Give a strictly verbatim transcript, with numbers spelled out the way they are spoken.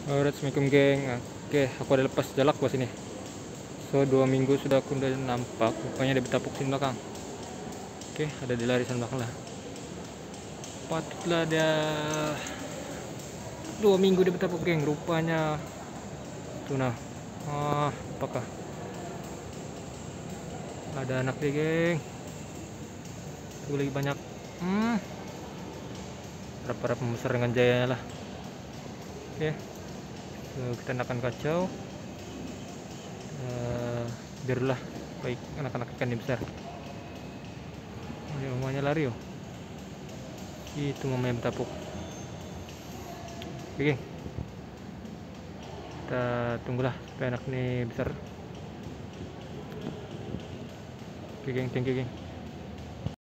Alright, assalamualaikum geng. Oke, aku ada lepas jalak buat sini. So dua minggu sudah aku udah nampak. Rupanya dia bertapuk sini belakang. Oke, ada di larisan belakang lah. Patutlah dia dua minggu dia bertapuk geng. Rupanya tuh nah. Ah, apakah ada anak dia geng? Tuh lagi banyak. Hmm. Harap-harap membesar dengan jayanya lah. Oke. So, kita akan kacau uh, biarlah baik anak-anak ikan ini besar. Ini mamanya lari oh. Itu mamanya bertapuk. Oke geng, kita tunggulah supaya anak ini besar. Oke geng, thank you geng.